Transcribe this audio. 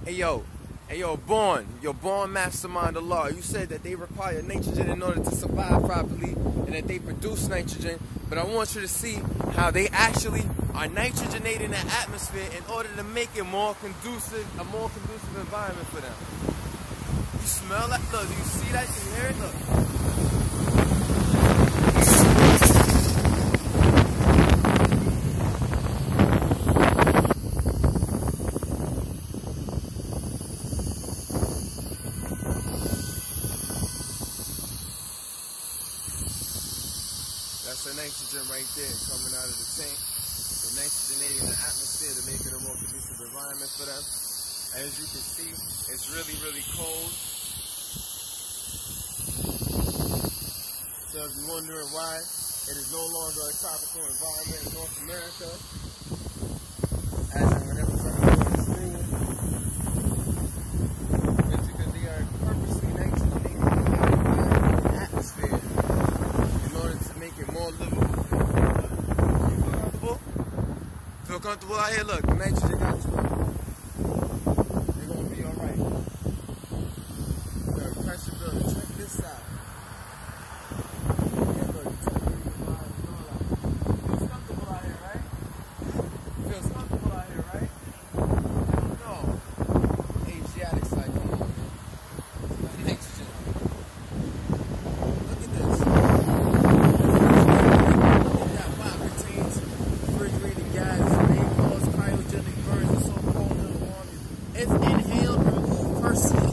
Hey yo, Born Mastermind the law. You said that they require nitrogen in order to survive properly and that they produce nitrogen, but I want you to see how they actually are nitrogenating the atmosphere in order to make it a more conducive environment for them. You smell that? Look, do you see that? You hear it? Look. That's the nitrogen right there coming out of the tank. The nitrogenating the atmosphere to make it a more conducive environment for them. As you can see, it's really, really cold. So if you're wondering why it is no longer a tropical environment in North America, as in whenever something goes extreme, it's because they are purposely nitrogenating the atmosphere in order to make it more livable. Feel comfortable out here? Look, the nitrogen got you. You're gonna be alright. The pressure building. Check this out. Yeah, look, feels comfortable out here, right? Feels comfortable out here, right? No. Asiatic side, come on, man. Nitrogen. Look at this. Look at that pot contains refrigerated gas. It's inhaled, removed, first